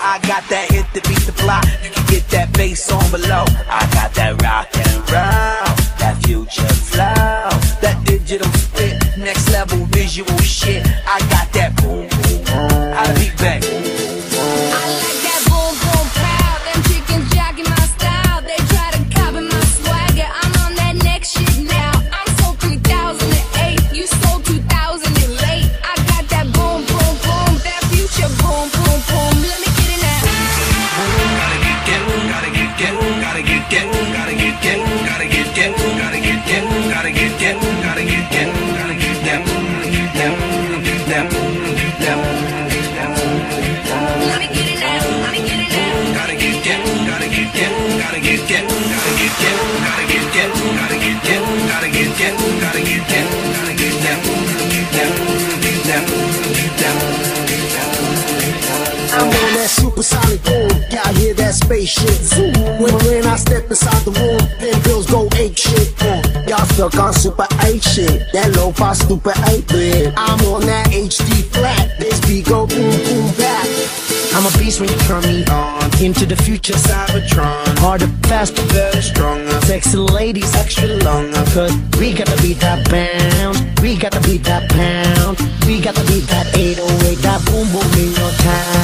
I got that hit to beat the block. You can get that bass on below. I got that rock and roll, that future flow, that digital spit, next level visual shit. I got that boom boom boom. I beat back. I like that boom boom pow. Them chickens jacking my style. They try to copy my swagger. I'm on that next shit now. I'm sold 3008. You sold 2008. I got that boom boom boom. That future boom boom boom. Let me get it now. Gotta get get, gotta get get, gotta get get, gotta get get, gotta get get, gotta get get, gotta get get, gotta get get, gotta get them, them, them, them. Let me get it now. Let me get it now. Gotta get get, gotta get get, gotta get get, gotta get get, gotta get get, gotta get get, gotta get get, gotta get get, gotta get them, them, them, them. I'm on that supersonic boom, y'all hear that spaceship zoom. When I step inside the room, then bills go ape shit. Y'all stuck on super 8 shit, that lo-fi stupid 8-bit. I'm on that HD flat, this beat go boom boom back. I'm a beast when you turn me on, into the future Cybertron. Harder, faster, better, stronger, sexy ladies extra longer. Cause we gotta beat that bounce, we gotta beat that pound, we gotta beat that 808, that boom boom in your town.